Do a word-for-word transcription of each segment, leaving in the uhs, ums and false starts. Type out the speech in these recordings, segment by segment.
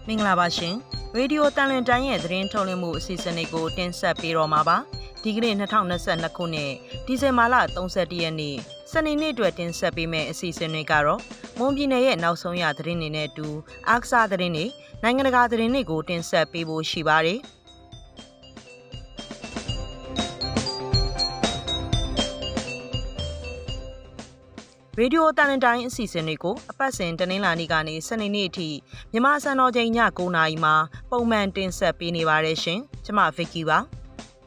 မင်္ဂလာပါရှင်ရေဒီယိုတန်လွင်တိုင်းရဲ့သတင်းထုတ်လွှင့်မှုအစီအစဉ်လေးကိုတင်ဆက်ပေးတော့မှာပါဒီကနေ့၂၀၂၂ခုနှစ်ဒီဇင်ဘာလ၃၁ရက်နေ့စနေနေ့အတွက်တင်ဆက်ပေးမယ့်အစီအစဉ်တွေကတော့မွန်ပြည်နယ်ရဲ့နောက်ဆုံးရသတင်းတွေနဲ့အတူအားကစားသတင်းတွေနိုင်ငံတကာသတင်းတွေကိုတင်ဆက်ပေးဖို့ရှိပါတယ်ရေဒီယိုတန်လန်တိုင်းအစီအစဉ်တွေကိုအပတ်စဉ်တနင်္လာနေ့ကနေစနေနေ့အထိမြန်မာစံတော်ချိန်ည၉နာရီမှာပုံမှန်တင်ဆက်ပေးနေပါတယ်ရှင်။ကျွန်မဗစ်ကီပါ။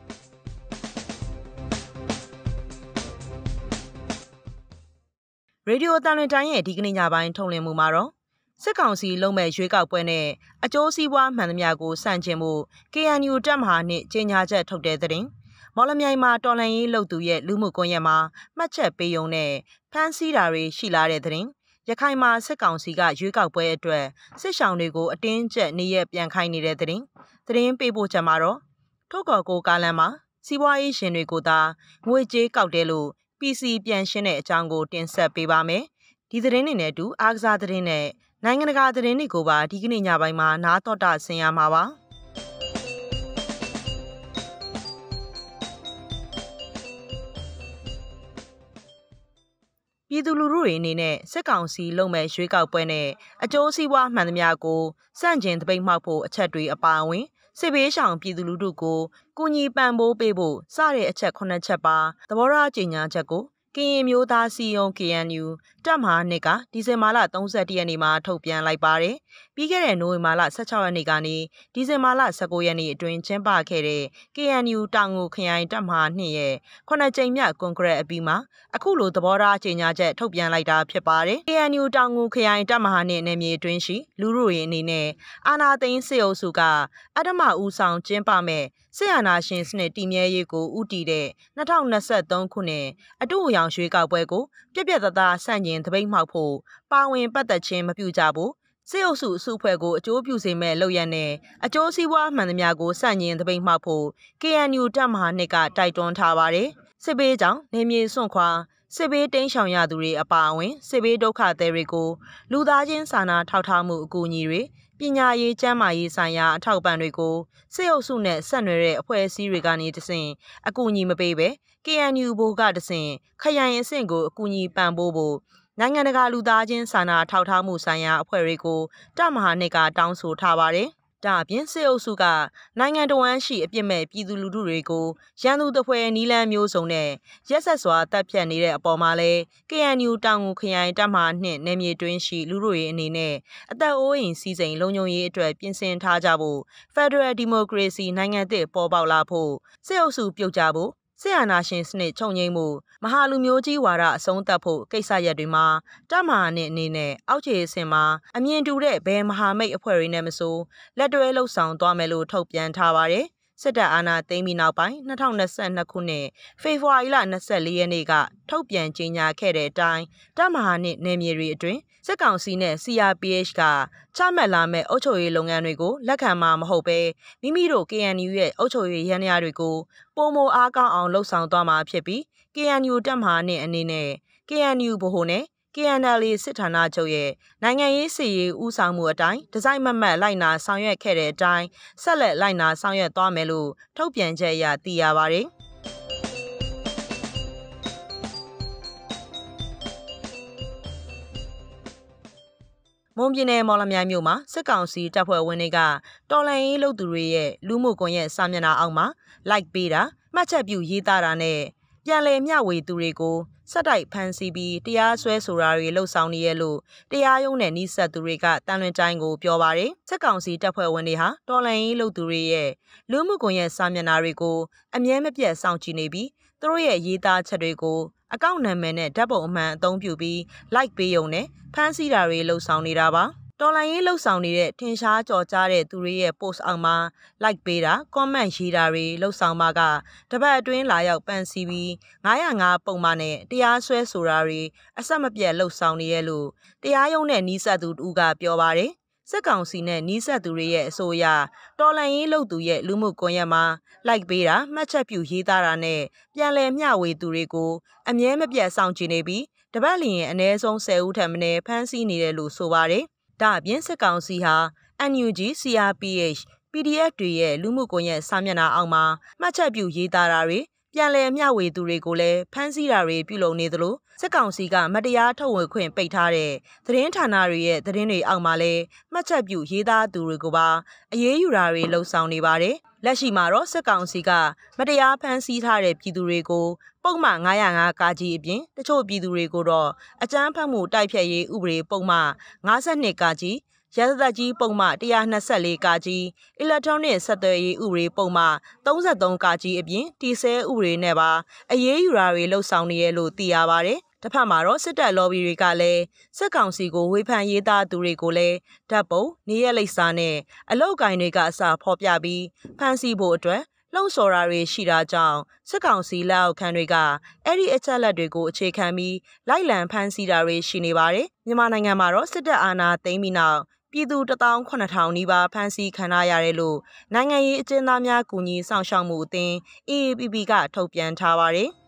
ရေဒီယိုတန်လန်တိုင်းရဲ့ဒီကနေ့ညပိုင်းထုတ်လွှင့်မှုမှာတော့စစ်ကောင်စီလုံးမဲ့ရွေးကောက်ပွဲနဲ့အကျိုးစီးပွားမှန်သမျှကိုစန့်ကျင်မှု ကေအန်ယူ တပ်မဟာနဲ့ကြေညာချက်ထုတ်တဲ့သတင်းမော်လမြိုင်မှာတော်လှန်ရေးလှုပ်သူရဲ့လူမှုကွန်ရက်မှာမှတ်ချက်ပေးုံနဲ့ဖမ်းဆီးတာတွေရှိလာတဲ့သတင်းရခိုင်မှာစစ်ကောင်စီကရွေးကောက်ပွဲအတွက်စစ်ရှောင်တွေကိုအတင်းကျပ်နေရပြန်ခိုင်းနေတဲ့သတင်းသတင်းပေးပို့ချက်မှာတော့ထုတ်ကော်ကိုကားလမ်းမှာစီးပွားရေးရှင်တွေကိုသာငွေကြေးကောက်တယ်လို့ ပီစီ ပြန်ရှင်းတဲ့အကြောင်းကိုတင်ဆက်ပေးပါမယ်ဒီသတင်းတွေနဲ့အတူအားကစားသတင်းနဲ့နိုင်ငံတကာသတင်းတွေကိုပါဒီကနေ့ညပိုင်းမှာနားတော်တာဆင်ရမှာပါပြည်သူလူထုတွေအနေနဲ့စစ်ကောင်စီလုံမဲ့ရွေးကောက်ပွဲနဲ့အကျိုးစီးပွားမှန်သမျှကိုစန့်ကျင်တပိတ်မှောက်ဖို့အချက်တွေအပါအဝင်စစ်ဘေးရှောင်ပြည်သူလူထုကိုကူညီပံ့ပိုးပေးဖို့စတဲ့အချက်ခုနှစ်ချက်ပါသဘောထားကြေညာချက်ကိုကရင်မျိုးသားစီယုံ ကေအန်ယူ တပ်မဟာနှစ်ကဒီဇင်ဘာလ၃၁ရက်နေ့မှာထုတ်ပြန်လိုက်ပါတယ်။ပြီးခဲ့တဲ့နိုဝင်ဘာလ၁၆ရက်နေ့ကနေဒီဇင်ဘာလ၁၉ရက်နေ့အတွင်းကျင်းပခဲ့တဲ့ ကေအန်ယူ တောင်ငူခရိုင်တပ်မဟာနှစ်ရဲ့ခုနှစ်ကြိမ်မြောက်ကွန်ဂရက်အပြီးမှာအခုလိုသဘောထားကြေညာချက်ထုတ်ပြန်လိုက်တာဖြစ်ပါတယ်။ ကေအန်ယူ တောင်ငူခရိုင်တပ်မဟာနှစ်နယ်မြေအတွင်းရှိလူထုတွေအနေနဲ့အာဏာသိမ်းစစ်အုပ်စုကအဓမ္မဦးဆောင်ကျင်းပမဲ့စစ်အာဏာရှင်စနစ်တည်မြဲရေးကိုဦးတည်တဲ့၂၀၂၃ခုနှစ်အတူအယောင်ရွေးကောက်ပွဲကိုပြက်ပြက်သားသားဆန့်ကျင်တပိတ်မှောက်ဖို့ပါဝင်ပတ်သက်ခြင်းမပြုကြဘူးစစ်အုပ်စုအစုအဖွဲ့ကိုအကျိုးပြုစေမဲ့လုပ်ရနဲ့အကျိုးစီးပွားမှန်သမျှကိုဆန့်ကျင်တပိတ်မှောက်ဖို့ ကေအန်ယူ တပ်မဟာနှစ်ကတိုက်တွန်းထားပါတယ်စစ်ဘေးကြောင့်နေမြေစွန့်ခွာစစ်ဘေးတိမ်းရှောင်ရသူတွေအပါအဝင်စစ်ဘေးဒုက္ခသည်တွေကိုလူသားချင်းစာနာထောက်ထားမှုအကူအညီတွေပညာရေးကျန်းမာရေးဆိုင်ရာအထောက်အပံ့တွေကိုစစ်အုပ်စုနဲ့ဆက်နွယ်တဲ့အဖွဲ့အစည်းတွေကနေတဆင့်အကူအညီမပေးဘဲ ကေအန်ယူ ဘိုကတဆင့်ခရိုင်အဆင့်ကိုအကူအညီပံ့ပိုးဖို့နိုင်ငံတကာလူသားချင်းစာနာထောက်ထားမှုဆိုင်ရာအဖွဲ့တွေကိုတပ်မဟာနှစ်ကတောင်းဆိုထားပါတယ်။ဒါအပြင်စစ်အုပ်စုကနိုင်ငံတော်ဝန်ရှိအပြစ်မဲ့ပြည်သူလူထုတွေကိုရန်သူတဖွဲနီလန်းမျိုးစုံနဲ့ရက်ဆက်စွာတပ်ဖြတ်နေတဲ့အပေါ်မှာလဲ ကေအန်ယူ တောင်ငူခရိုင်တပ်မဟာနှစ်နယ်မြေတွင်းရှိလူထုတွေအနေနဲ့အသက်အိုးအိမ်စီးစိမ်လုံခြုံရေးအတွက်ပြင်ဆင်ထားကြဖို့ Federal Democracy နိုင်ငံသစ်ပေါ်ပေါက်လာဖို့စစ်အုပ်စုပြုတ်ကြဖို့စစ်အာဏာရှင်စနစ်ချုပ်ငြိမ်းမှုမဟာလူမျိုးကြီးဝါဒအဆုံးသတ်ဖို့ကိစ္စရပ်တွေမှာတပ်မဟာနဲ့အနေနဲ့အောက်ခြေအဆင့်မှာအမြင်တူတဲ့ဘယ်မဟာမိတ်အဖွဲ့တွေနဲ့မဆိုလက်တွဲလှုပ်ဆောင်သွားမယ်လို့ထုတ်ပြန်ထားပါတယ်စစ်တပ်အာဏာသိမ်းပြီးနောက်ပိုင်း၂၀၂၂ခုနှစ်ဖေဖော်ဝါရီလ၂၄ရက်နေ့ကထုတ်ပြန်ကြေညာခဲ့တဲ့အတိုင်းတပ်မဟာနဲ့နယ်မြေတွေအတွင်းစစ်ကောင်စီနဲ့ စီအာပီအိတ်ကချမှတ်လာမဲ့အုပ်ချုပ်ရေးလုပ်ငန်းတွေကိုလက်ခံမှာမဟုတ်ဘဲမိမိတို့ ကေအန်ယူ ရဲ့အုပ်ချုပ်ရေးရန်ရာတွေကိုပုံမအားကောင်းအောင်လှုပ်ဆောင်သွားမှာဖြစ်ပြီး ကေအန်ယူ တပ်မဟာနဲ့အနေနဲ့ ကေအန်ယူ ဗဟိုနဲ့ ကေအန်အယ်အေ စစ်ဌာနချုပ်ရဲ့နိုင်ငံရေးစီရေးဦးဆောင်မှုအတိုင်းဒီဇိုင်းမမတ်လိုက်နာဆောင်ရွက်ခဲ့တဲ့အတိုင်းဆက်လက်လိုက်နာဆောင်ရွက်သွားမယ်လို့ထုတ်ပြန်ချက်အရသိရပါတယ်။မွန်ပြည်နယ်မော်လမြိုင်မြို့မှာစစ်ကောင်စီတပ်ဖွဲ့ဝင်တွေကတော်လှန်ရေးလုပ်သူတွေရဲ့လူမှုကွန်ရက်စာမျက်နှာအောက်မှာ like ပေးတာမှတ်ချက်ပြုရေးသားတာနဲ့ပြန်လည်မျှဝေသူတွေကိုစက်တိုက်ဖမ်းဆီးပြီးတရားစွဲဆိုတာတွေလှုပ်ဆောင်နေရလို့တရားရုံးနဲ့နှိစက်သူတွေကတန်လွင်တိုင်းကိုပြောပါတယ်စစ်ကောင်စီတပ်ဖွဲ့ဝင်တွေဟာတော်လှန်ရေးလုပ်သူတွေရဲ့လူမှုကွန်ရက်စာမျက်နှာတွေကိုအမြဲမပြတ်စောင့်ကြည့်နေပြီးသူတို့ရဲ့ရေးသားချက်တွေကိုအကောင့်နာမည်နဲ့ဓာတ်ပုံအမှန်အသုံးပြုပြီး like ပေးုံနဲ့ဖမ်းဆီးတာတွေလှုပ်ဆောင်နေတာပါတော်လိုင်းရေးလှုပ်ဆောင်နေတဲ့ထင်ရှားကြော်ကြားတဲ့သူတွေရဲ့ post အောက်မှာ like ပေးတာ comment ရေးတာတွေလှုပ်ဆောင်မှာကတပတ်အတွင်းလာရောက်ပန်စီပြီးငါး၀၅ပုံမှန်နဲ့တရားစွဲဆိုတာတွေအဆက်မပြတ်လှုပ်ဆောင်နေရလို့တရားရုံးနဲ့နှီးစပ်သူတူကပြောပါတယ်စစ်ကောင်စီနဲ့နှီးစပ်သူတွေရဲ့အဆိုအရတော်လှန်ရေးလုပ်သူရဲ့လူမှုကွန်ရက်မှာ like ပေးတာမှတ်ချက်ပြုရေးသားတာနဲ့ပြန်လည်မျှဝေသူတွေကိုအမြဲမပြတ်စောင့်ကြည့်နေပြီးတပတ်လျင်အနည်းဆုံး၁၀ဦးထက်မနည်းဖမ်းဆီးနေတယ်လို့ဆိုပါတယ်ဒါအပြင်စစ်ကောင်စီဟာ N U G C R P H P D F တွေရဲ့လူမှုကွန်ရက်စာမျက်နှာအောက်မှာမှတ်ချက်ပြုရေးသားတာတွေပြန်လည်မျှဝေသူတွေကိုလည်းဖမ်းဆီးတာတွေပြုလုပ်နေသလိုစစ်ကောင်စီကမတရားထုတ်ဝေခွင့်ပိတ်ထားတဲ့သတင်းဌာနတွေရဲ့သတင်းတွေအောက်မှာလည်းမှတ်ချက်ပြုရေးသားသူတွေကိုပါအရေးယူတာတွေလှုံ့ဆော်နေပါတယ်။လက်ရှိမှာတော့စစ်ကောင်စီကမတရားဖမ်းဆီးထားတဲ့ပြည်သူတွေကိုပုံမှန်nine oh fiveကာကြီးအပြင်တချို့ပြည်သူတွေကိုတော့အကြမ်းဖက်မှုတိုက်ဖျက်ရေးဥပဒေပုံမှန်fifty-twoကာကြီးရာဇသက်ကြီးပုံမှone twenty-fourကာကြီးအီလက်ထရောနစ်ဆက်သွယ်ရေးဥပဒေပုံမှန်thirty-threeကာကြီးအပြင်တီဆဲဥပဒေနဲ့ပါအရေးယူတာတွေလှုပ်ဆောင်နေရလို့သိရပါတယ်။တစ်ဖက်မှာတော့စစ်တပ်လော်ဘီတွေကလည်းစစ်ကောင်စီကိုဝေဖန်ရေးသားသူတွေကိုလည်းဓာတ်ပုံနေရလိပ်စာနဲ့အလောက်ကိုင်းတွေကအစဖော်ပြပြီးဖမ်းဆီးဖို့အတွက်လှုံ့ဆော်တာတွေရှိတာကြောင့်စစ်ကောင်စီလက်အောက်ခံတွေကအဲ့ဒီအချက်လက်တွေကိုအခြေခံပြီးလိုက်လံဖမ်းဆီးတာတွေရှိနေပါတယ်။မြန်မာနိုင်ငံမှာတော့စစ်တပ်အာဏာသိမ်းပြီးနောက်ပြည်သူone thousand seven thousandနီးပါးဖမ်းဆီးခံရရတယ်လို့နိုင်ငံရေးအကျဉ်းသားများကူညီဆောင်ရှောက်မှုအသင်း A A P P ကထုတ်ပြန်ထားပါတယ်။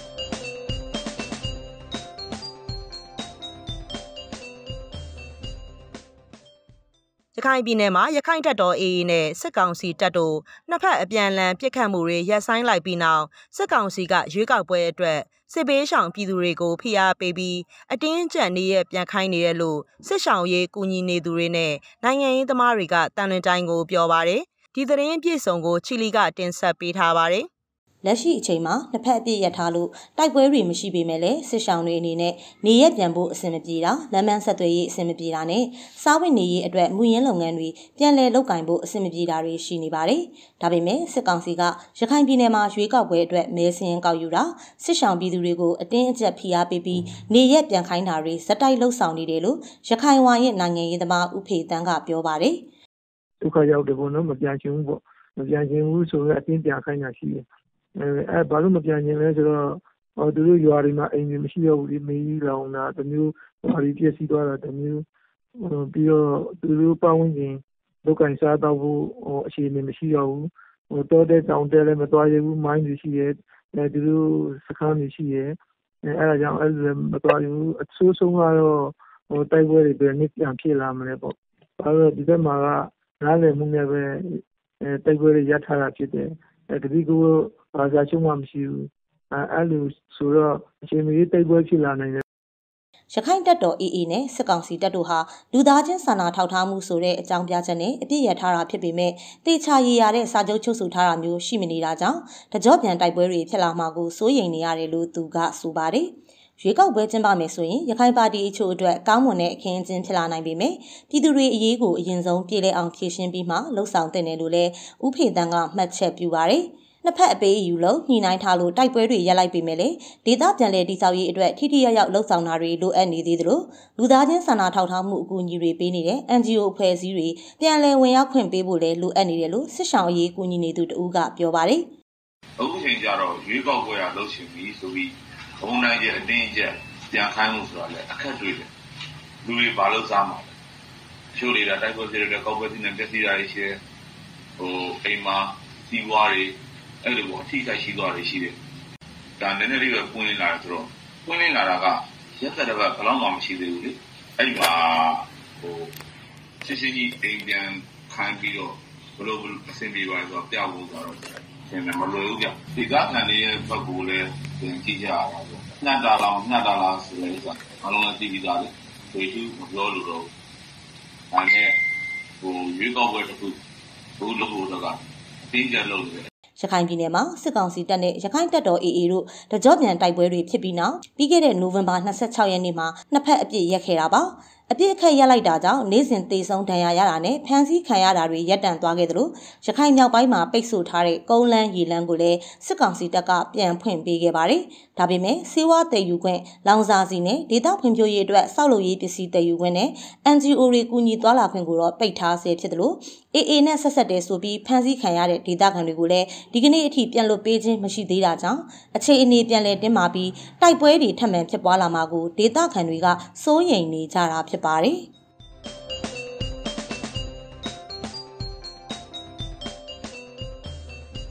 ရခိုင်ပြည်နယ်မှာရခိုင်တပ်တော် A A နဲ့စစ်ကောင်စီတပ်တို့နှစ်ဖက်အပြန်အလှန်ပစ်ခတ်မှုတွေရပ်ဆိုင်းလိုက်ပြီးနောက်စစ်ကောင်စီကရွေးကောက်ပွဲအတွက်စစ်ဘေးရှောင်ပြည်သူတွေကိုဖိအားပေးပြီးအတင်းအကျပ်နေရပြန်ခိုင်းနေတယ်လို့စစ်ရှောင်ရေးကူညီနေသူတွေနဲ့နိုင်ငံရေးသမားတွေကတန်လွင်တိုင်းကိုပြောပါတယ်ဒီသတင်းပြည့်စုံကိုချီလီကတင်ဆက်ပေးထားပါတယ်လက်ရှိအချိန်မှာနှစ်ဖက်အပြည့်ရထားလို့တိုက်ပွဲတွေမရှိပေမဲ့လည်းစစ်ရှောင်းတွေအနေနဲ့နေရက်ပြန်ဖို့အဆင်မပြေတာလမ်းမဆက်သွယ်ရေးအဆင်မပြေတာနဲ့စားဝတ်နေရေးအတွက်မူရင်းလုပ်ငန်းတွေပြန်လည်လုပ်ကင်ဖို့အဆင်မပြေတာတွေရှိနေပါတယ်။ဒါပေမဲ့စစ်ကောင်စီကရခိုင်ပြည်နယ်မှာရွေးကောက်ပွဲအတွက်မဲစင်းကောက်ယူတာစစ်ရှောင်းပြည်သူတွေကိုအတင်းအကျပ်ဖိအားပေးပြီးနေရက်ပြန်ခိုင်းတာတွေဇက်တိုက်လှုပ်ဆောင်နေတယ်လို့ရခိုင်ဝါရဲ့နိုင်ငံရေးသမားဦးဖေတန်းကပြောပါတယ်။ဒုက္ခရောက်တယ်ပေါ့နော်မပြန်ချင်ဘူးပေါ့မပြန်ချင်ဘူးဆိုတော့အတင်းပြန်ခိုင်းတာရှိတယ်အဲအဲဘာလို့မပြန်ကျင်လဲဆိုတော့ဟိုသူတို့ရွာတွေမှာအိမ်တွေမရှိတော့ဘူးဒီမေးကြီးလောင်တာတမျိုးဘာတွေပြည့်စည်သွားတာတမျိုးဟိုပြီးတော့သူတို့ပတ်ဝန်းကျင်ဒုက္ခစားတော့ဘူးဟိုအခြေအနေမရှိတော့ဘူးဟိုတောတဲ့တောင်တဲလည်းမသွားရဘူးမိုင်းတွေရှိရဲအဲသူတို့စခန်းတွေရှိရဲအဲအဲဒါကြောင့်အဲ့လိုမသွားရဘူးအဆိုးဆုံးကတော့ဟိုတိုက်ပွဲတွေပဲနှစ်ပြန်ဖြစ်လာမလဲပေါ့ဘာလို့ဒီဘက်မှာကနားလည်မှုနဲ့ပဲအဲတိုက်ပွဲတွေရပ်ထားတာဖြစ်တယ်အဲတတိကဘာသာချုံမှမရှိဘူးအဲအဲ့လိုဆိုတော့အချိန်မီတိုက်ပွဲဖြစ်လာနိုင်တယ်ရခိုင်တပ်တော် A A နဲ့စစ်ကောင်စီတပ်တို့ဟာလူသားချင်းစာနာထောက်ထားမှုဆိုတဲ့အကြောင်းပြချက်နဲ့အပြစ်ရထားတာဖြစ်ပေမဲ့တေချာရည်ရတဲ့စာချုပ်ချုပ်ဆိုထားတာမျိုးရှိမနေတာကြောင့်တကြောပြန်တိုက်ပွဲတွေဖြစ်လာမှာကိုစိုးရိမ်နေရတယ်လို့သူကဆိုပါတယ်ရွေးကောက်ပွဲကျင်းပမယ်ဆိုရင်ရခိုင်ပါတီအချို့အတွက်ကောင်းမွန်တဲ့အခင်းအကျင်းဖြစ်လာနိုင်ပေမဲ့ပြည်သူတွေအရေးကိုအရင်ဆုံးပြေလည်အောင်ဖြည့်ရှင်းပြီးမှလှုပ်ဆောင်တင်တယ်လို့လည်းဦးဖေတန်းကမှတ်ချက်ပြုပါတယ်နှစ်ဖက်အပေးအယူလို့ညှိနှိုင်းထားလို့တိုက်ပွဲတွေရပ်လိုက်ပေမဲ့လေဒေသပြန်လည်တည်ဆောက်ရေးအတွက်ထိထိရောက်ရောက်လှုပ်ဆောင်တာတွေလိုအပ်နေသေးသလိုလူသားချင်းစာနာထောက်ထားမှုအကူအညီတွေပေးနေတဲ့ N G O အဖွဲ့အစည်းတွေပြန်လည်ဝင်ရောက်ခွင့်ပေးဖို့လည်းလိုအပ်နေတယ်လို့စစ်ဆောင်အရေးကူညီနေသူတဦးကပြောပါတယ်။အခုချိန်ကျတော့ရွေးကောက်ပွဲကလှုပ်ရှင်ပြီးဆိုပြီးဘုံတိုင်းကျအတင်းကျပြန်ခိုင်းမှုဆိုတာလည်းအခက်တွေ့တယ်။လူတွေဘာလို့စားမှာလဲ။ချို့တွေကတိုက်ပွဲတွေတဲ့ကောက်ပွဲတွေနဲ့ပြည့်စည်တာတွေရှိတယ်။ဟိုအိမ်မှာစီးပွားတွေအဲ့လိုပေါ့အထိခိုက်ရှိသွားတယ်ရှိတယ်။ဒါနည်းနည်းလေးပဲပွင့်လာတယ်ဆိုတော့ပွင့်လာတာကရက်သက်တစ်ပတ်ဘယ်တော့မှမရှိသေးဘူးလေ။အဲ့မှာဟိုစစ်စစ်ကြီးအိမ်ပြန်ခိုင်းပြီးတော့ဘလို့အဆင်ပြေပါဆိုတော့ပြဖို့ဆိုတော့သင်တယ်မလွယ်ဘူးကြ။ဒီကခံနေရဲ့ဘက်ကိုလည်းသင်ကြည့်ကြရတာပေါ့။ညှက်တာလားညှက်တာလားဆိုလဲဆိုအလုံးလည်းသိပြီးသားလေ။ဒီသူမပြောလို့တော့ဒါနဲ့ဟိုရွေးကောက်ပွဲတစ်ခုဘုလို့လို့တော့အတင်းကျပ်လုပ်တယ်ရခိုင်ပြည်နယ်မှာစစ်ကောင်စီတပ်နဲ့ရခိုင်တပ်တော် A A တို့တကြောပြန်တိုက်ပွဲတွေဖြစ်ပြီးနောက်ပြီးခဲ့တဲ့နိုဝင်ဘာtwenty-sixရက်နေ့မှာနှစ်ဖက်အပြစ်ရက်ခဲ့တာပါအပြစ်အခက်ရက်လိုက်တာကြောင့်နေ့စဉ်သေဆုံးဒဏ်ရာရတာနဲ့ဖမ်းဆီးခံရတာတွေရပ်တန့်သွားခဲ့သလိုရခိုင်မြောက်ပိုင်းမှာပိတ်ဆို့ထားတဲ့ကုန်းလန်းရေလန်းကိုလည်းစစ်ကောင်စီတပ်ကပြန်ဖွင့်ပေးခဲ့ပါတယ်။ဒါပေမဲ့စေဝါတည်ယူခွင့်လောင်စာစီနဲ့ဒေသဖွံ့ဖြိုးရေးအတွက်စောက်လုပ်ရေးပစ္စည်းတည်ယူခွင့်နဲ့ N G O တွေကူညီသွားလာခွင့်ကိုတော့ပိတ်ထားဆဲဖြစ်သလို A A နဲ့ဆက်ဆက်တဲ့ဆိုပြီးဖမ်းဆီးခံရတဲ့ဒေသခံတွေကိုလည်းဒီကနေ့အထိပြန်လွတ်ပေးခြင်းမရှိသေးတာကြောင့်အခြေအနေပြန်လည်တင်းမာပြီးတိုက်ပွဲတွေထပ်မံဖြစ်ပွားလာမှာကိုဒေသခံတွေကစိုးရိမ်နေကြတာဖြစ်ပါတယ်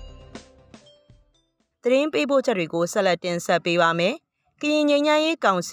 သတင်းပေးပို့ချက်တွေကိုဆက်လက်တင်ဆက်ပေးပါမယ်။ကရင်ငြိမ်းချမ်းရေးကောင်စီ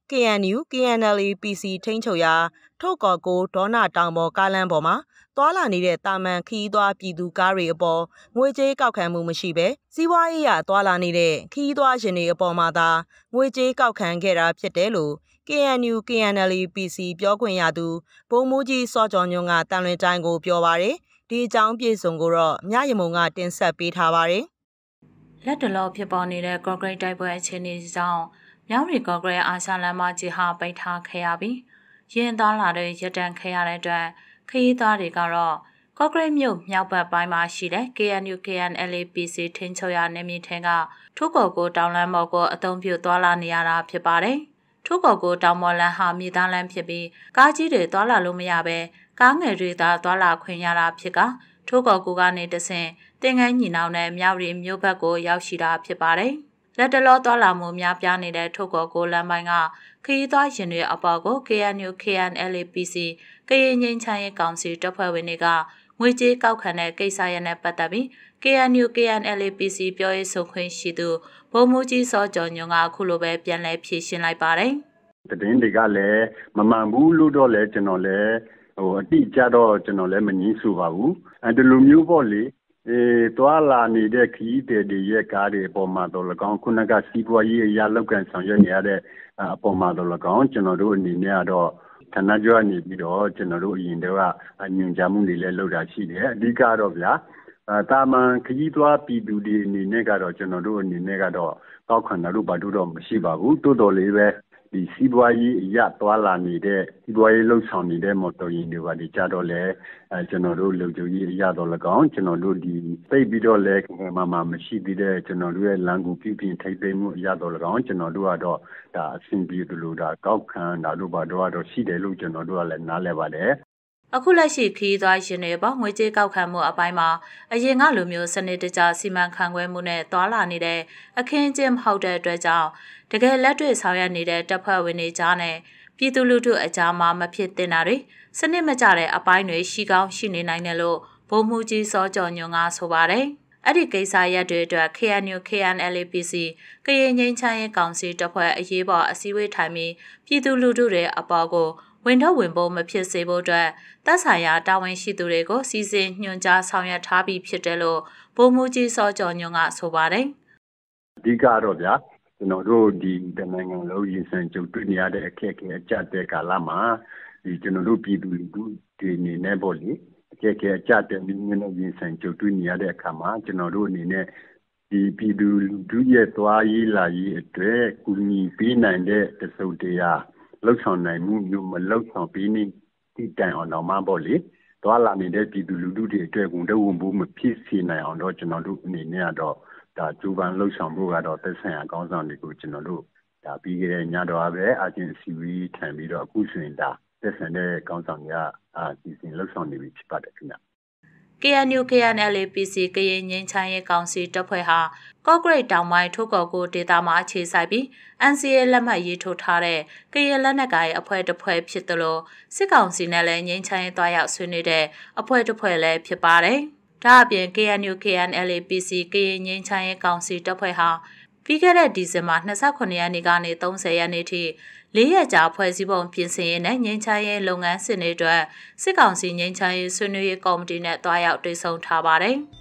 K N U K N L A P C ထိန်းချုပ်ရာထုတ်ကော်ကိုဒေါနာတောင်ပေါ်ကားလမ်းပေါ်မှာသွာလာနေတဲ့တာမန်ခီးသွားပြည်သူကားတွေအပေါ်ငွေကြေးကောက်ခံမှုမရှိဘဲစီးပွားရေးရသွာလာနေတဲ့ခီးသွားရှင်တွေအပေါ်မှာသာငွေကြေးကောက်ခံခဲ့တာဖြစ်တယ်လို့ K N U K N L A P C ပြောခွင့်ရသူဗိုလ်မှူးကြီးစောကျော်ညွန့်ကတန်လွင်တိုင်းကိုပြောပါရယ်ဒီအကြောင်းပြေဆုံးကိုတော့မြရမုံကတင်ဆက်ပေးထားပါရယ်လက်တလောဖြစ်ပေါ်နေတဲ့ကော့ဂရိတ်တိုက်ပွဲအခြေအနေကြောင့်မြောက်ရီကော့ဂရိတ်အာရှလမ်းမကြီးဟာပိတ်ထားခဲ့ရပြီးရင်သားလာတဲ့ရတန်ခဲ့ရတဲ့အတွက်ခရီးသွားတွေကတော့ကော့ဂရိတ်မြို့မြောက်ဘက်ပိုင်းမှာရှိတဲ့ K N U K N L A P C ထိန်းချုပ်ရာနေမြေထင်းကထိုးကော်ကိုတောင်လမ်းပေါ်ကိုအုံပြုသွားလာနေရတာဖြစ်ပါတယ်။ထိုးကော်ကိုတောင်ပေါ်လမ်းဟာမြေသားလမ်းဖြစ်ပြီးကားကြီးတွေသွားလာလို့မရဘဲကားငယ်တွေသာသွားလာခွင့်ရတာဖြစ်ကထိုးကော်ကိုကနေတဆင့်တင်ငန်းညီနောင်နဲ့မြောက်ရီမြို့ဘက်ကိုရောက်ရှိတာဖြစ်ပါတယ်။လက်တလောသွားလာမှုများပြားနေတဲ့ထိုးကော်ကိုလမ်းပိုင်းကခရီးသွားရင်တွေအပေါ်ကို K N U K N L A P C ကရင်ငင်းချမ်းရေးကောင်စီတပ်ဖွဲ့ဝင်တွေကငွေကြေးကောက်ခံတဲ့ကိစ္စရနဲ့ပတ်သက်ပြီး K N U K N L A P C ပြောရေးဆိုခွင့်ရှိသူဗိုလ်မှူးကြီးစောကျော်ညွန့်ကအခုလိုပဲပြန်လည်ဖြေရှင်းလိုက်ပါတယ်။သတင်းတွေကလည်းမမှန်ဘူးလို့တော့လည်းကျွန်တော်လည်းဟိုအတိအကျတော့ကျွန်တော်လည်းမငြင်းဆိုပါဘူး။အဲဒီလိုမျိုးပေါ့လေအဲတွာလာနေတဲ့ခီးတဲ့တွေရဲ့ကားတွေအပေါ်မှာတော့၎င်းခုနကစီးပွားရေးအရာလောက်ကန်ဆောင်ရွက်နေရတဲ့အပေါ်မှာတော့၎င်းကျွန်တော်တို့အနေနဲ့ကတော့ဌာနကျောကနေပြီးတော့ကျွန်တော်တို့အရင်တော့ညွှန်ကြားမှုတွေလည်းလုပ်တာရှိတယ်အဓိကတော့ဗျာတာမန်ခရီးသွားပြည်သူတွေအနေနဲ့ကတော့ကျွန်တော်တို့အနေနဲ့ကတော့ကောက်ခံတာတို့ဘာတို့တော့မရှိပါဘူးတိုးတော်လေးပဲဒီစီးပွားရေးအရသွားလာနေတဲ့စီးပွားရေးလှုပ်ဆောင်နေတဲ့မော်တော်ယာဉ်တွေပါဒီကြတော့လဲအဲကျွန်တော်တို့လုံခြုံရေးအရတော့၎င်းကျွန်တော်တို့ဒီသိပြီးတော့လဲမမမရှိသေးတဲ့ကျွန်တော်တို့ရဲ့လမ်းကူပြုပြင်ထိပ်သိမ်းမှုအရတော့၎င်းကျွန်တော်တို့ကတော့ဒါအဆင်ပြေတယ်လို့ဒါကောက်ခံတာတို့ဘာတို့ကတော့ရှိတယ်လို့ကျွန်တော်တို့ကလည်းနားလည်ပါတယ်အခုလက်ရှိခီးသွားရှင်တွေပေါ့ငွေကြေးကောက်ခံမှုအပိုင်းမှာအရင်ကလိုမျိုးစနစ်တကျစီမံခန့်ခွဲမှုနဲ့သွာလာနေတဲ့အခင်းကျင်းမဟုတ်တဲ့အတွက်ကြောင့်တကယ်လက်တွေ့ဆောင်ရွက်နေတဲ့တပ်ဖွဲ့ဝင်တွေကြားနဲ့ပြည်သူလူထုအကြားမှာမဖြစ်တင်တာတွေစနစ်မကျတဲ့အပိုင်းတွေရှိကောင်းရှိနေနိုင်တယ်လို့ဗိုလ်မှူးကြီးစောကျော်ညွန့်ကဆိုပါတယ်။အဲ့ဒီကိစ္စရပ်တွေအတွက် K N U K N L A P C ကရင်ငင်းချမ်းရေးကောင်စီတပ်ဖွဲ့အရေးပေါ်အစည်းအဝေးထိုင်ပြီးပြည်သူလူထုတွေအပေါ်ကိုဝင်ထုတ်ဝင်ပို့မဖြစ်စေဖို့အတွက်တပ်ဆိုင်ရာတာဝန်ရှိသူတွေကိုစီစဉ်ညွှန်ကြားဆောင်ရွက်ထားပြီးဖြစ်တယ်လို့ဗိုလ်မှူးကြီးစောကျော်ညွန့်ကဆိုပါတယ်။အဓိကတော့ဗျာကျွန်တော်တို့ဒီနိုင်ငံလုံးရင်ဆိုင်ကြုံတွေ့နေရတဲ့အခက်အခဲအကျတဲ့ကာလမှာဒီကျွန်တော်တို့ပြည်သူလူထုဒီအနေနဲ့ပေါ့လေအခက်အခဲအကျတဲ့မြင်းမြင်းနဲ့ရင်ဆိုင်ကြုံတွေ့နေရတဲ့အခါမှာကျွန်တော်တို့အနေနဲ့ဒီပြည်သူလူထုရဲ့သွားရေးလာရေးအတွက်ကူညီပေးနိုင်တဲ့တစုံတရာလှုပ်ဆောင်နိုင်မှုမျိုးမလှုပ်ဆောင်ပေးနေတိတိုင်အောင်တော့မပေါ့လေသွားလာနေတဲ့ပြည်သူလူထုတွေအတွက်ကုန်တဲ့ဝန်ဘူးမဖြစ်စေနိုင်အောင်တော့ကျွန်တော်တို့အနေနဲ့ကတော့ဒါကျူပန်လှုပ်ဆောင်ဖို့ကတော့သက်ဆိုင်ရာကောင်းဆောင်တွေကိုကျွန်တော်တို့ဒါပြီးခဲ့တဲ့ညတော့ပဲအချင်းစီဝီထိုင်ပြီးတော့အခုဆိုရင်ဒါသက်ဆိုင်တဲ့ကောင်းဆောင်တွေကအာစီစဉ်လှုပ်ဆောင်နေပြီဖြစ်ပါတယ်ခင်ဗျာ K N U K N L A P C ကရင်ငင်းချမ်းရေးကောင်စီတပ်ဖွဲ့ဟာကော့ဂရိတ်တောင်ပိုင်းထိုးကော်ကိုဒေသမှာအခြေစိုက်ပြီး N C A လက်မှတ်ရေးထိုးထားတဲ့ကရင်လက်နက်ကိုင်အဖွဲ့တစ်ဖွဲ့ဖြစ်တယ်လို့စစ်ကောင်စီနဲ့လည်းငင်းချမ်းရေးတွားရောက်ဆွေးနွေးတဲ့အဖွဲ့တစ်ဖွဲ့လည်းဖြစ်ပါတယ်။ဒါအပြင် K N U K N L A P C ကရင်ငင်းချမ်းရေးကောင်စီတပ်ဖွဲ့ဟာပြီးခဲ့တဲ့ဒီဇင်ဘာ၂၉ရက်နေ့ကနေ၃၀ရက်နေ့ထိလေးရက်ကြာဖွဲ့စည်းပုံပြင်ဆင်ရေးနဲ့ငင်းချမ်းရေးလုပ်ငန်းစဉ်တွေအတွက်စစ်ကောင်စီငင်းချမ်းရေးဆွေးနွေးရေးကော်မတီနဲ့တွားရောက်တွေ့ဆုံထားပါတယ်။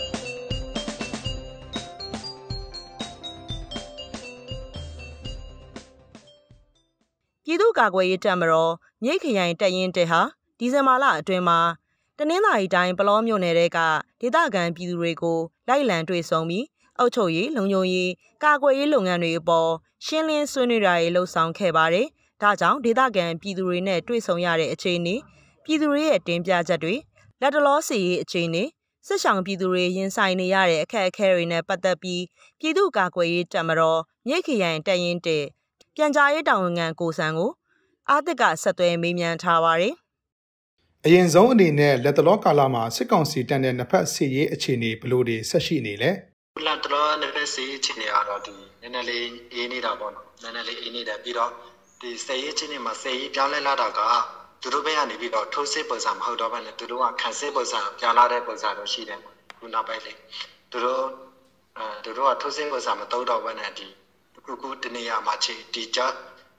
ပြည်သူ့ကာကွယ်ရေးတပ်မတော်မြိတ်ခရိုင်တပ်ရင်းတဲဟာဒီဇင်ဘာလအတွင်းမှာတနင်္သာရီတိုင်းပလောမြို့နယ်တဲကဒေသခံပြည်သူတွေကိုလိုက်လံတွေ့ဆုံပြီးအုပ်ချုပ်ရေးလုံခြုံရေးကာကွယ်ရေးလုပ်ငန်းတွေအပေါ်ရှင်းလင်းဆွေးနွေးတာတွေလှုပ်ဆောင်ခဲ့ပါတယ်။ဒါကြောင့်ဒေသခံပြည်သူတွေနဲ့တွေ့ဆုံရတဲ့အခြေအနေပြည်သူတွေရဲ့တင်ပြချက်တွေလက်တလောစီရေးအခြေအနေစစ်ဆောင်ပြည်သူတွေရင်ဆိုင်နေရတဲ့အခက်အခဲတွေနဲ့ပတ်သက်ပြီးပြည်သူ့ကာကွယ်ရေးတပ်မတော်မြိတ်ခရိုင်တပ်ရင်းတဲပြန်ကြားရေးတာဝန်ခံကိုစံကိုအာသက်ကဆက်သွဲမေးမြန်းထားပါတယ်။အရင်ဆုံးအနေနဲ့လက်တလောကာလမှာစစ်ကောင်စီတပ်တဲ့နှစ်ဖက်စီရေးအခြေအနေဘလို့တွေဆက်ရှိနေလဲ။လက်တလောနှစ်ဖက်စီရေးအခြေအနေကတော့ဒီနည်းနည်းလေးအေးနေတာပေါ့နော်။နည်းနည်းလေးအေးနေတယ်ပြီးတော့ဒီစီရေးအခြေအနေမှာစီရေးပြောင်းလဲလာတာကသူတို့ဘက်ကနေပြီးတော့ထိုးစစ်ပုံစံမဟုတ်တော့ဘဲနဲ့သူတို့ကခံစစ်ပုံစံပြောင်းလာတဲ့ပုံစံတော့ရှိတယ်။ခုနောက်ပိုင်းလေးသူတို့အဲသူတို့ကထိုးစစ်ပုံစံမတော့တော့ဘဲနဲ့ဒီခုခုတနေရာမှာချီတီချ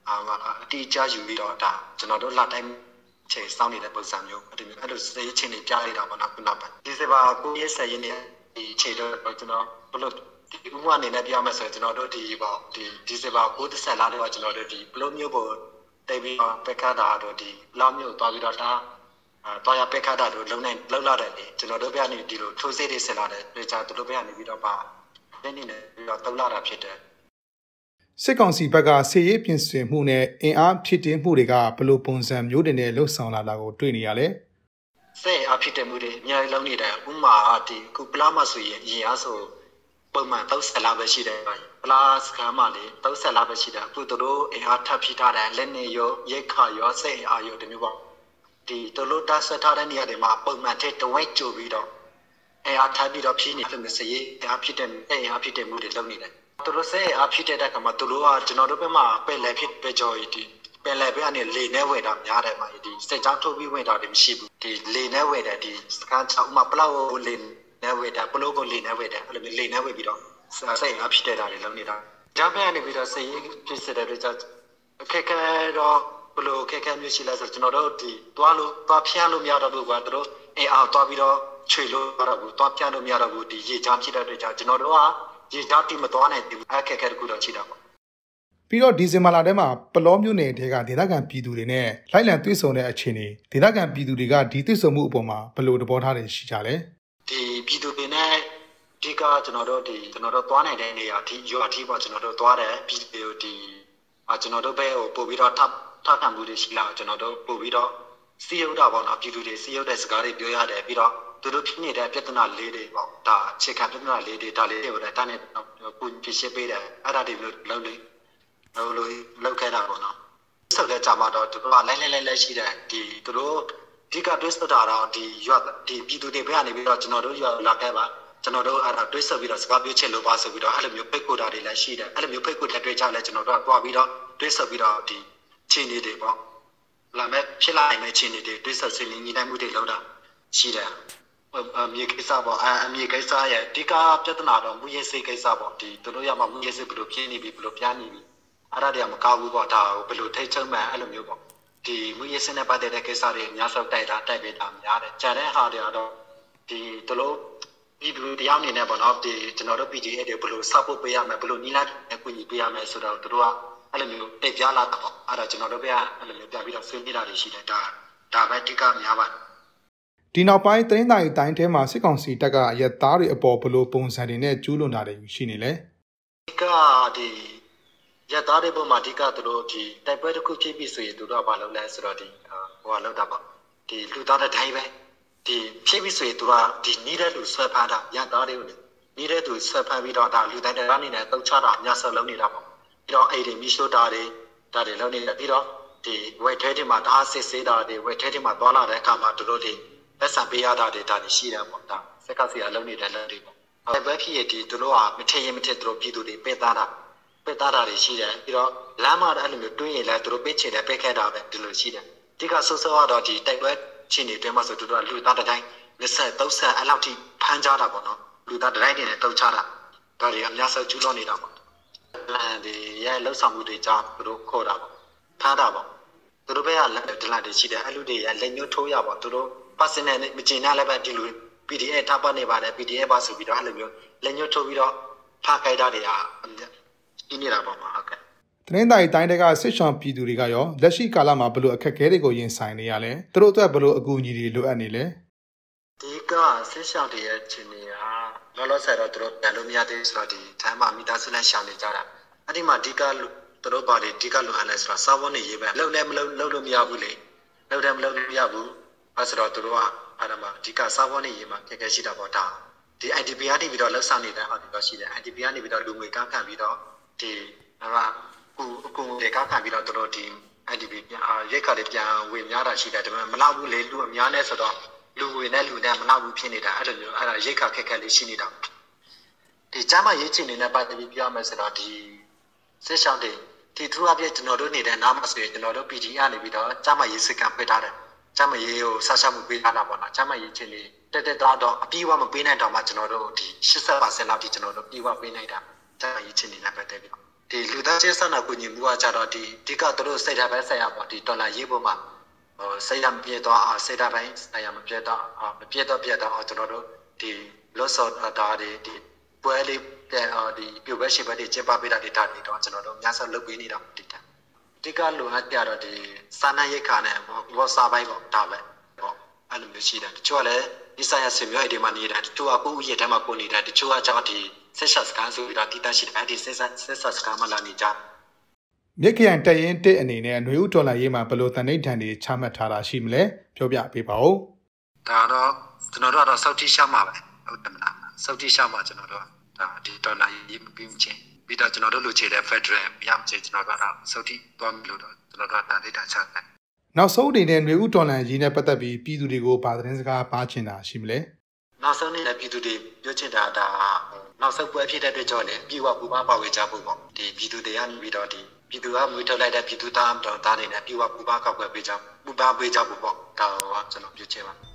အတီးကြယူပြီးတော့ဒါကျွန်တော်တို့လာတိုင်းချိန်စောင့်နေတဲ့ပုံစံမျိုးအဲ့ဒီမျိုးအဲ့လိုစေးချင်းတွေကြားနေတာပေါ့နော်ခုနောက်ပိုင်းဒီစပါကိုရေးဆက်ရင်းနဲ့ဒီချိန်တော့ကျွန်တော်ဘလို့ဒီဥပမာအနေနဲ့ပြောမယ်ဆိုရင်ကျွန်တော်တို့ဒီပေါ့ဒီဒီစပါကိုတစ်ဆက်လာတော့ကျွန်တော်တို့ဒီဘလို့မျိုးပေါ်တိတ်ပြီးတော့ပက်ခတ်တာတော့ဒီလောင်းမျိုးသွားပြီးတော့ဒါအဲတော့ရပက်ခတ်တာတို့လုံနေလုံလာတယ်လေကျွန်တော်တို့ဘက်ကနေဒီလိုထိုးစေးတွေဆက်လာတယ်ဒါကြတို့ဘက်ကနေပြီးတော့ပါတင်းနေနေပြီးတော့တုံးလာတာဖြစ်တယ်စစ်ကောင်စီဘက်ကဆေးရေးပြင်ဆင်မှုနဲ့အင်အားဖြစ်တင်မှုတွေကဘလို့ပုံစံမျိုးတွေနဲ့လှုပ်ဆောင်လာတာကိုတွေ့နေရလဲစေအားဖြစ်တင်မှုတွေအများကြီးလုံးနေတယ်ဥမာဒီခုပလာမဆိုရင်အရင်အားဆိုပုံမှန်သုံးဆယ်လောက်ပဲရှိတယ်ပလာစကမ်းမှလေသုံးဆယ်လောက်ပဲရှိတယ်အခုတို့အင်အားထပ်ဖြစ်ထားတယ်လက်နေရောရိတ်ခါရောစေအားရောဒီမျိုးပေါ့ဒီတို့တာဆက်ထားတဲ့နေရာတွေမှာပုံမှန်တဲ့တဝက်ကြိုပြီးတော့အင်အားထပ်ပြီးတော့ဖြင်းနေတယ်စေရေးအင်အားဖြစ်တဲ့အင်အားဖြစ်တဲ့မှုတွေလုံးနေတယ်သူတို့စေအားဖြစ်တဲ့ကမှသူတို့ကကျွန်တော်တို့ဘက်မှာပယ်လယ်ဖြစ်ပဲကြော်ဒီပယ်လယ်ဘက်ကနေလေနဲ့ဝယ်တာများတယ်မှာဒီစိတ်ချောင်းထုတ်ပြီးဝင်တာတွေမရှိဘူးဒီလေနဲ့ဝယ်တယ်ဒီစကန်ချောင်းမှာပလောက်ကိုလေနဲ့ဝယ်တာပလို့ကိုလေနဲ့ဝယ်တယ်အဲ့လိုမျိုးလေနဲ့ဝယ်ပြီးတော့စိတ်အားဖြစ်တဲ့တာတွေလုံးနေတာဂျာပန်ကနေပြီးတော့စိတ်ဖြစ်စေတဲ့ကြောင့်အခက်ခဲတော့ဘလို့အခက်ခဲမျိုးရှိလဲဆိုကျွန်တော်တို့ဒီတွားလို့တွားဖျန်းလို့မရတော့ဘူးကွာသူတို့အေးအောင်တွားပြီးတော့ခြေလို့မရတော့ဘူးတွားဖျန်းလို့မရတော့ဘူးဒီရေချမ်းဖြစ်တဲ့အတွက်ကြောင့်ကျွန်တော်တို့ကဒီဓာတ်တိမတော်နိုင်ဘူးအခက်အခဲတခုတော့ရှိတာပေါ့ပြီးတော့ဒီဇင်ဘာလထဲမှာပလောမျိုးနယ်တွေကဒေသခံပြည်သူတွေနဲ့လိုက်လံတွေ့ဆုံတဲ့အခြေအနေဒေသခံပြည်သူတွေကဒီတွေ့ဆုံမှုအပေါ်မှာဘယ်လိုသဘောထားတွေရှိကြလဲဒီပြည်သူတွေနဲ့ဒီကကျွန်တော်တို့ဒီကျွန်တော်တို့သွားနိုင်တဲ့နေရာဒီရွာထိပေါ့ကျွန်တော်တို့သွားတယ်ပြည်သူဒီအာကျွန်တော်တို့ဘက်ကိုပို့ပြီးတော့ထပ်ထပ်ခံမှုတွေရှိလာကျွန်တော်တို့ပို့ပြီးတော့စီရုပ်တာပေါ့နော်ပြည်သူတွေစီရုပ်တဲ့စကားတွေပြောရတယ်ပြီးတော့သူတို့ဖြစ်နေတဲ့ပြဿနာလေးတွေပေါ့ဒါအခြေခံပြဿနာလေးတွေဒါလေးတွေကိုလည်းတန်းနဲ့ပုံပြရှင်းပေးတယ်အဲ့ဒါတွေမျိုးလုံးလေးလုံးလို့လောက်ခဲ့တာပေါ့နော်ဆက်တဲ့ကြာမှာတော့သူတို့ကလဲလဲလဲလဲရှိတယ်ဒီသူတို့ဒီကတွဲစတာတော့ဒီရွာဒီပြည်သူတွေဘက်ကနေပြီးတော့ကျွန်တော်တို့ရွာလာခဲ့ပါကျွန်တော်တို့အဲ့ဒါတွဲဆက်ပြီးတော့စကားပြောချက်လို့ပါဆိုပြီးတော့အဲ့လိုမျိုးဖိတ်ကိုတာတွေလည်းရှိတယ်အဲ့လိုမျိုးဖိတ်ကိုတဲ့တွေ့ကြလဲကျွန်တော်တို့ကတွားပြီးတော့တွဲဆက်ပြီးတော့ဒီချင်းနေတွေပေါ့လာမဲ့ဖြစ်လာမယ့်ချင်းနေတွေတွဲဆက်ဆွေးနွေးညီနိုင်မှုတွေလုပ်တာရှိတယ်အမြေကိစ္စပေါ့အမြေကိစ္စရဲ့အဓိကပြဿနာတော့မူရစေကိစ္စပေါ့ဒီတို့ရမှာမူရစေဘယ်လိုပြင်းနေပြီဘယ်လိုပြန်းနေပြီအဲ့ဒါတွေကမကောက်ဘူးပေါ့ဒါဘယ်လိုထိတ်ချုံမှန်းအဲ့လိုမျိုးပေါ့ဒီမူရစေနဲ့ပတ်သက်တဲ့ကိစ္စတွေအများဆုံးတိုက်တာတိုက်ပေးတာများတယ်ကြတဲ့ဟာတွေကတော့ဒီတို့ဒီလူတရားအနေနဲ့ပေါ့နော်ဒီကျွန်တော်တို့ P D A တွေဘယ်လို support ပေးရမလဲဘယ်လိုညီလိုက်အကူအညီပေးရမလဲဆိုတော့တို့ကအဲ့လိုမျိုးတိတ်ပြလာတာပေါ့အဲ့ဒါကျွန်တော်တို့ကအဲ့လိုမျိုးပြပြီးတော့ဆွေးနွေးတာတွေရှိတယ်ဒါဒါပဲအဓိကများပါတယ်ဒီနောက်ပိုင်းသတင်းစာရေးတိုင်းထဲမှာစစ်ကောင်စီတပ်ကရက်သားတွေအပေါ်ဘလို့ပုံစံတွေနဲ့ကျူးလွန်တာတွေရှိနေလဲဒီကဒီရက်သားတွေပေါ်မှာအဓိကသူတို့ဒီတိုက်ပွဲတစ်ခုဖြစ်ပြီးဆိုရင်သူတို့ကဘာလုပ်လဲဆိုတော့ဒီဟိုကလောက်တာပေါ့ဒီလူသားတဲ့တိုင်းပဲဒီဖြစ်ပြီးဆိုရင်သူကဒီနီးတဲ့လူဆွဲဖမ်းတာရက်သားတွေကိုနီးတဲ့သူဆွဲဖမ်းပြီးတော့ဒါလူတိုင်းတဲ့အနေနဲ့တုတ်ချတာအများဆုံးလုပ်နေတာပေါ့ပြီးတော့အဲ့ဒီမီရှိုးတာတွေဒါတွေလုပ်နေတယ်ပြီးတော့ဒီဝက်ထဲတွေမှာဒါစစ်ဆေးတာတွေဝက်ထဲတွေမှာသွားလာတဲ့အခါမှာသူတို့တွေလက်ဆံပေးရတာတွေဒါတွေရှိတယ်ပေါ့ဒါစက်ကစီအလုံးနေတဲ့လက်တွေပေါ့အဲ့ဘက်ဖြစ်ရဒီသူတို့ကမထရင်မထသူတို့ပြည်သူတွေပက်သားတာပက်သားတာတွေရှိတယ်ပြီးတော့လမ်းမှာအဲ့လိုမျိုးတွင်းရင်လည်းသူတို့ပစ်ချင်တယ်ပက်ခဲ့တာပဲဒီလိုရှိတယ်ဒီကဆိုးဆိုးကတော့ဒီတိုက်ပွဲချင်းတွေတွင်းမှာဆိုသူတို့ကလူသားတိုင်း၂၀ ၃၀အဲ့လောက်ထိဖမ်းကြတာပေါ့နော်လူသားတိုင်းတွေနဲ့တုတ်ချတာဒါတွေအများဆုံးကျူးလွန်နေတာပေါ့လမ်းတွေရဲ့လှုပ်ဆောင်မှုတွေကြောင့်သူတို့ခေါ်တာပေါ့ဖမ်းတာပေါ့သူတို့ဘက်ကဒလန်တွေရှိတယ်အဲ့လူတွေရဲ့လက်ညှိုးထိုးရပေါ့သူတို့personal မကျင်နာလည်းပဲဒီလို P D A ထားပါနေပါတယ် P D A ပါဆိုပြီးတော့အဲ့လိုမျိုးလက်ညှိုးထိုးပြီးတော့ဖားခိုက်တာတွေဟာဒီနေတာပေါ့မှာဟုတ်ကဲ့သတင်းစာရေးတိုင်းတွေကစစ်ဆောင်ပြည်သူတွေကရောလက်ရှိကာလမှာဘလို့အခက်အခဲတွေကိုရင်ဆိုင်နေရလဲသူတို့အတွက်ဘလို့အကူအညီတွေလိုအပ်နေလဲဒီကစစ်ဆောင်တွေရဲ့ခြေနေဟာလောလောဆယ်တော့သူတို့တန်လို့မရသေးဆိုတော့ဒီထမ်းမှာမိသားစုနဲ့ရှောင်နေကြတာအဲ့ဒီမှာဒီကသူတို့ဘာတွေဒီကလိုအပ်လဲဆိုတော့စာဝတ်နေရေးပဲလုံလည်းမလုံလုံလို့မရဘူးလေလုံတယ်မလုံလို့မရဘူးအဲ့ဆိုတော့သူတို့ကအဲ့ဒါမှဒီကစာဝတ်နေရေးမှာခက်ခဲရှိတာပေါ့ဒါဒီ I D P ကနေပြီးတော့လှုပ်ဆောင်နေတဲ့ဟာတွေတော့ရှိတယ် I D P ကနေပြီးတော့လူငွေကောက်ခံပြီးတော့ဒီဟာကူအကူတွေကောက်ခံပြီးတော့သူတို့ဒီ I D P ရိတ်ခါတွေပြန်ဝေများတာရှိတယ်ဒါပေမဲ့မလောက်ဘူးလေလူအများနဲ့ဆိုတော့လူငွေနဲ့လူနဲ့မလောက်ဘူးဖြစ်နေတာအဲ့လိုမျိုးအဲ့ဒါရိတ်ခါခက်ခဲလေးရှိနေတာဒီကျမ်းမာရေးချင်နေတဲ့ပတ်သက်ပြီးပြောမယ်ဆိုတော့ဒီစစ်ဆောင်တွေဒီသူအပြည့်ကျွန်တော်တို့နေတဲ့နားမှာဆိုရင်ကျွန်တော်တို့ P D A ကနေပြီးတော့ကျမ်းမာရေးစကန်ပေးထားတယ်ကျမ်းမာရေးကိုဆက်ဆက်မှုပေးထားတာပေါ့နော်ကျမ်းမာရေးချင်းလေးတက်တက်တော့တော့အပြည့်အဝမပေးနိုင်တော့မှကျွန်တော်တို့ဒီ၈၀% လောက်ထိကျွန်တော်တို့ပြည့်ဝပေးနိုင်တာကျမ်းမာရေးချင်းလေးနဲ့ပတ်သက်ပြီးဒီဒီလူသားချင်းစာနာကူညီမှုကကြတော့ဒီအဓိကသူတို့စိတ်ဓာတ်ပဲဆက်ရပါဒီဒေါ်လာရေးပေါ်မှာဟိုစိတ်ဓာတ်မပြည့်တော့အောင်စိတ်ဓာတ်ပိုင်းဆိုင်ရာမပြည့်တော့မပြည့်တော့ပြည့်တော့ကျွန်တော်တို့ဒီလော့ဆော့တာဒီဒီပွဲလေးဒီပြိုပဲရှိပဲဒီကျပပေးတာဒီတာဒီတော့ကျွန်တော်တို့များစွာလုပ်ပေးနေတာဒီတာအဓိကလိုအပ်ကြတော့ဒီစာနာရိတ်ခါနဲ့ဘောစာပိုင်းပေါ့ဒါပဲပေါ့အဲ့လိုမျိုးရှိတယ်တချို့ကလည်းဒီဆိုင်ရာဆွေမျိုးအိမ်တွေမှာနေတာတချို့ကကိုယ့်ဥယျာဉ်ထဲမှာကိုနေတာတချို့ကကြောင့်ဒီဆက်ဆက်စကားဆိုပြီးတော့တိတရှိတယ်အဲ့ဒီဆက်ဆက်ဆက်ဆက်စကားမှလာနေကြမြစ်ခရိုင်တရင်တစ်အနေနဲ့ຫນွေဥတော်လာရေးမှာဘယ်လိုတန်ဋိဌာန်တွေချမှတ်ထားတာရှိမလဲပြောပြပေးပါဦးဒါတော့ကျွန်တော်တို့ကတော့စောက်တိရှာမှာပဲဟုတ်တယ်မလားစောက်တိရှာမှာကျွန်တော်တို့ဒါဒီဒေါ်လာရေးမပြီးချင်းပြီးတော့ကျွန်တော်တို့လူချေတဲ့ Federal မရမချင်းကျွန်တော်ကတော့စောက်တိသွားမလို့တော့ကျွန်တော်တို့တန်ဋိဌာန်ချတယ်နောက်ဆုံးအနေနဲ့ຫນွေဥတော်လာရေးနဲ့ပတ်သက်ပြီးပြည်သူတွေကိုဗာသတင်းစကားပါချင်တာရှိမလဲနောက်ဆုံးနေတဲ့ပြည်သူတွေပြောချင်တာဒါနောက်ဆုံးပွဲဖြစ်တဲ့အတွက်ကြောင့်လည်းပြည်ဝပူပါပါဝေကြဖို့ပေါ့ဒီပြည်သူတွေကနေပြီးတော့ဒီပြည်သူကမွေးထုတ်လိုက်တဲ့ပြည်သူသားတော်သားတွေနဲ့ပြည်ဝပူပါကောက်ွယ်ပေးကြပူပါပေးကြဖို့ပေါ့ဒါတော့ကျွန်တော်ပြောချင်ပါ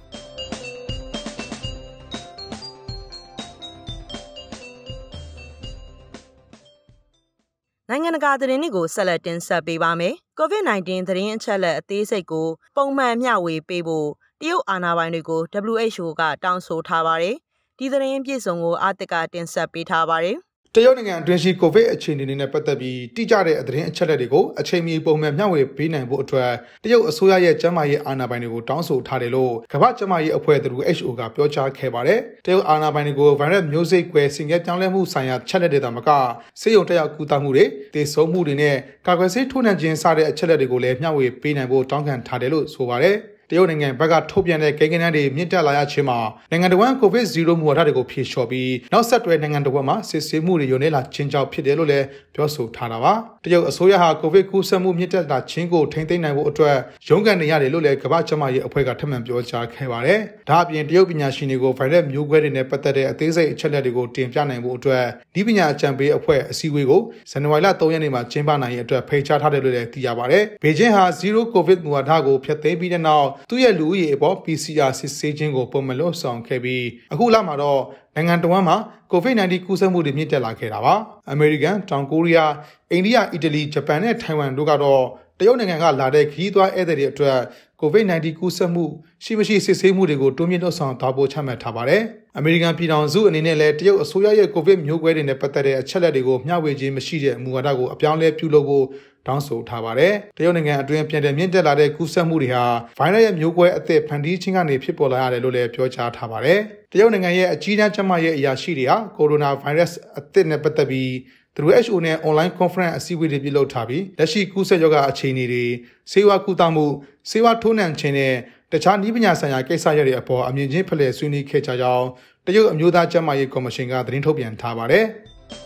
နိုင်ငံတကာသတင်းတွေကိုဆက်လက်တင်ဆက်ပေးပါမယ်။ ကိုဗစ် ၁၉ သတင်းအချက်အလက်အသေးစိတ်ကိုပုံမှန်မျှဝေပေးဖို့တရုတ်အာဏာပိုင်တွေကို ဒဗလျူ အိတ်ချ်အို ကတောင်းဆိုထားပါတယ်။ဒီသတင်းပြည့်စုံကိုအာတက်ကတင်ဆက်ပေးထားပါတယ်။တရုတ်နိုင်ငံအတွင်းရှိကိုဗစ်အခြေအနေတွေနဲ့ပတ်သက်ပြီးတိကျတဲ့သတင်းအချက်အလက်တွေကိုအချိန်မီပုံမှန်မျှဝေပေးနိုင်ဖို့အတွက်တရုတ်အစိုးရရဲ့ကျန်းမာရေးအာဏာပိုင်တွေကိုတောင်းဆိုထားတယ်လို့ကမ္ဘာ့ကျန်းမာရေးအဖွဲ့ ဒဗလျူ အိတ်ချ်အို ကပြောကြားခဲ့ပါတယ်။တရုတ်အာဏာပိုင်တွေကိုဗိုင်းရပ်မျိုးစိတ်ကွယ်ဆင်ကဲပြောင်းလဲမှုဆိုင်ရာချက်လက်တွေသာမကဆေးရုံတက်ရောက်ကူတာမှုတွေသေဆုံးမှုတွေနဲ့ကာကွယ်ဆေးထိုးနှံခြင်းစတဲ့အချက်လက်တွေကိုလည်းမျှဝေပေးနိုင်ဖို့တောင်းခံထားတယ်လို့ဆိုပါတယ်။တရုတ်နိုင်ငံဘက်ကထုတ်ပြန်တဲ့ကိန်းဂဏန်းတွေမြင့်တက်လာရခြင်းမှာနိုင်ငံတော်ဝန်ကိုဗစ် ဇီရို မူဝါဒတွေကိုဖြေလျှော့ပြီးနောက်ဆက်တွဲနိုင်ငံတော်ဝန်မှာစစ်ဆေးမှုတွေယိုနေလာခြင်းကြောင့်ဖြစ်တယ်လို့လည်းပြောဆိုထားတာပါတရုတ်အစိုးရဟာကိုဗစ်ကူးစက်မှုမြင့်တက်လာခြင်းကိုထိန်းသိမ်းနိုင်ဖို့အတွက်ရုန်းကန်နေရတယ်လို့လည်းကမ္ဘာ့ကျန်းမာရေးအဖွဲ့ကထပ်မံပြောကြားခဲ့ပါတယ်ဒါအပြင်တရုတ်ပညာရှင်တွေကိုဗိုင်းရပ်မျိုးကွဲတွေနဲ့ပတ်သက်တဲ့အသေးစိတ်အချက်အလက်တွေကိုတင်ပြနိုင်ဖို့အတွက်ဒီပညာအကြံပေးအဖွဲ့အစည်းအဝေးကိုဇန်နဝါရီလ ၃ ရက်နေ့မှာကျင်းပနိုင်ရေးအတွက်ဖိတ်ကြားထားတယ်လို့လည်းသိရပါတယ်ဘေကျင်းဟာဇီရိုကိုဗစ်မူဝါဒကိုဖျက်သိမ်းပြီးတဲ့နောက်သူ့ရဲ့လူဦးရေပေါ် ပီ စီ အာ စစ်ဆေးခြင်းကိုပုံမလို့ဆောင်ခဲ့ပြီးအခုလမှာတော့နိုင်ငံတော်ဝန်မှာကိုဗစ် ၁၉ ကူးစက်မှုတွေမြင့်တက်လာခဲ့တာပါအမေရိကန်တောင်ကိုရီးယားအိန္ဒိယအီတလီဂျပန်နဲ့ထိုင်ဝမ်တို့ကတော့တရုတ်နိုင်ငံကလာတဲ့ခရီးသွားဧည့်သည်တွေအတွက်ကိုဗစ် ၁၉ ကူးစက်မှုရှိမရှိစစ်ဆေးမှုတွေကိုတိုးမြင့်လုပ်ဆောင်သွားဖို့ချမှတ်ထားပါတယ်အမေရိကန်ပြည်ထောင်စုအနေနဲ့လည်းတရုတ်အစိုးရရဲ့ကိုဗစ်မျိုးကွဲတွေနဲ့ပတ်သက်တဲ့အချက်အလက်တွေကိုမျှဝေခြင်းမရှိတဲ့မူဝါဒကိုအပြောင်းလဲပြုလုပ်ဖို့တောင်းဆိုထားပါတယ်။တရုတ်နိုင်ငံအတွင်းပြန်လည်မြင့်တက်လာတဲ့ကူးစက်မှုတွေဟာဗိုင်းရပ်ရဲ့မျိုးကွဲအသစ်ဖန်တီးခြင်းကနေဖြစ်ပေါ်လာရတယ်လို့လည်းပြောကြားထားပါတယ်။တရုတ်နိုင်ငံရဲ့အကြီးတန်းကျန်းမာရေးအရာရှိတွေဟာကိုရိုနာဗိုင်းရပ်စ်အသစ်နဲ့ပတ်သက်ပြီး ဒဗလျူ အိတ်ချ်အို နဲ့ online conference အစည်းအဝေးတွေပြုလုပ်ထားပြီးလက်ရှိကူးစက်ရောဂါအခြေအနေတွေဆေးဝါးကုသမှုဆေးဝါးထိုးနှံခြင်းနဲ့တခြားနည်းပညာဆိုင်ရာကိစ္စရပ်တွေအပေါ်အမြင်ချင်းဖလှယ်ဆွေးနွေးခဲ့ကြကြောင်းတရုတ်အမျိုးသားကျန်းမာရေးကော်မရှင်ကသတင်းထုတ်ပြန်ထားပါတယ်။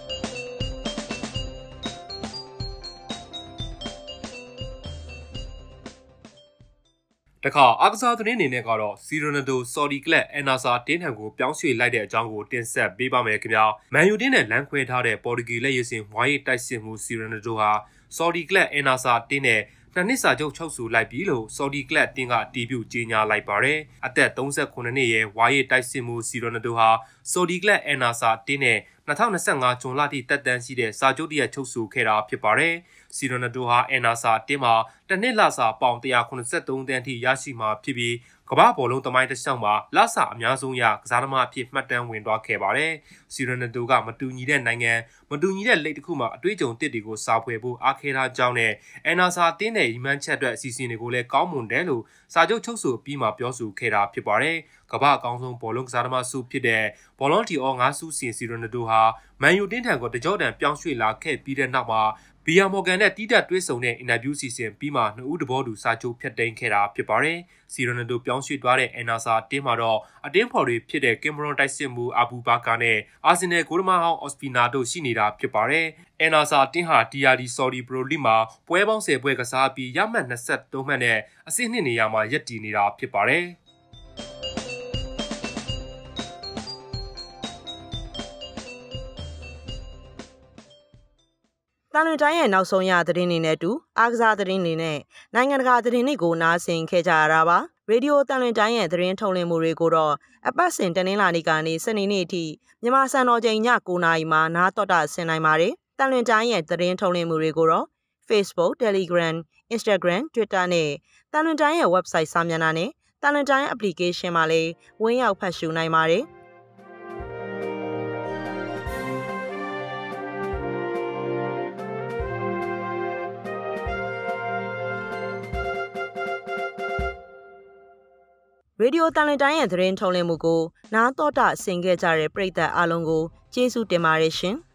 တခါအားကစားသတင်းအနေနဲ့ကတော့စီရိုနယ်ဒိုဆော်ဒီကလပ်အန်နာဆာတင်းထံကိုပြောင်းရွှေ့လိုက်တဲ့အကြောင်းကိုတင်ဆက်ပေးပါမယ်ခင်ဗျာမန်ယူတင်းနဲ့လမ်းခွဲထားတဲ့ပေါ်တူဂီလက်ရည်စင်ဝိုင်းရိပ်တိုက်စစ်မှုစီရိုနယ်ဒိုဟာဆော်ဒီကလပ်အန်နာဆာတင်းနဲ့နှစ်နှစ်စာချုပ်ချုပ်ဆိုလိုက်ပြီလို့ဆော်ဒီကလပ်တင်းကအတည်ပြုကြေညာလိုက်ပါတယ်အသက်၃၉နှစ်ရဲ့ဝိုင်းရိပ်တိုက်စစ်မှုစီရိုနယ်ဒိုဟာဆော်ဒီကလပ်အန်နာဆာတင်းနဲ့၂၀၂၅ဇွန်လထိတက်တန်းရှိတဲ့စာချုပ်တရချုပ်ဆိုခဲ့တာဖြစ်ပါတယ်စီရိုနယ်ဒိုဟာအန်နာဆာတင်းမှာတစ်နှစ်လစာပေါင်၁၇၃တန်းထိရရှိမှာဖြစ်ပြီးကမ္ဘာဘောလုံးသမိုင်းတစ်လျှောက်မှာလဆအများဆုံးရကစားသမားအဖြစ်မှတ်တမ်းဝင်သွားခဲ့ပါတယ်။စီရိုနယ်ဒိုကမတူညီတဲ့နိုင်ငံမတူညီတဲ့လိပ်တစ်ခုမှာအတွေ့အကြုံတစ်တွေကိုစာဖွယ်ဖို့အားခဲထားကြောင်းနဲ့အန်နာဆာတင်းတဲ့ရီမန်းချက်အတွက်အစီအစဉ်တွေကိုလည်းကောင်းမွန်တယ်လို့စာချုပ်ချုပ်ဆိုပြီးမှပြောဆိုခဲ့တာဖြစ်ပါတယ်။ကမ္ဘာအကောင်းဆုံးဘောလုံးကစားသမားစုဖြစ်တဲ့ဘောလုံးတီအောငါးစုစီစီရိုနယ်ဒိုဟာမန်ယူတင်းထံကိုတကြောတန်ပြောင်းရွှေ့လာခဲ့ပြီးတဲ့နောက်မှာဘီယာမော်ဂန်နဲ့တီးတက်တွဲဆုံတဲ့အင်တာဗျူးစီစဉ်ပြီးမှနှစ်ဦးတဘောတူစာချုပ်ဖြတ်သိမ်းခဲ့တာဖြစ်ပါတယ်။စီရိုနယ်ဒိုပြောင်းရွှေ့သွားတဲ့အန်နာဆာတင်းမှာတော့အတင်းဖော်တွေဖြစ်တဲ့ကင်မရွန်တိုက်စစ်မှုအာဘူဘာကာနဲ့အာဆင်နယ်ဂိုးသမားဟောင်းအော့စပီနာတို့ရှိနေတာဖြစ်ပါတယ်။အန်နာဆာတင်းဟာတီအာဒီဆော်ဒီပရိုလိမှာပွဲပေါင်း၁၀ပွဲကစားပြီးရမှတ်၂၃မှတ်နဲ့အဆင့်နှစ်နေရာမှာရပ်တည်နေတာဖြစ်ပါတယ်။တန်လွင်တိုင်းရဲ့နောက်ဆုံးရသတင်းတွေနဲ့အတူအားကစားသတင်းတွေနဲ့နိုင်ငံတကာသတင်းတွေကိုနားဆင်ခဲ့ကြရတာပါရေဒီယိုတန်လွင်တိုင်းရဲ့သတင်းထုတ်လွှင့်မှုတွေကိုတော့အပတ်စဉ်တနင်္လာနေ့ကနေစနေနေ့အထိမြန်မာစံတော်ချိန်ည၉နာရီမှာနားတော်တာဆင်နိုင်ပါတယ်တန်လွင်တိုင်းရဲ့သတင်းထုတ်လွှင့်မှုတွေကိုတော့ Facebook, Telegram, Instagram, Twitter နဲ့တန်လွင်တိုင်းရဲ့ website စာမျက်နှာနဲ့တန်လွင်တိုင်း application မှာလည်းဝင်ရောက်ဖတ်ရှုနိုင်ပါတယ်။ရေဒီယိုတန်လွင်တိုင်းရဲ့သတင်းထုတ်လွှင့်မှုကိုနားတော်တာဆင်ခဲ့ကြတဲ့ပရိသတ်အားလုံးကိုကျေးဇူးတင်ပါတယ်ရှင်။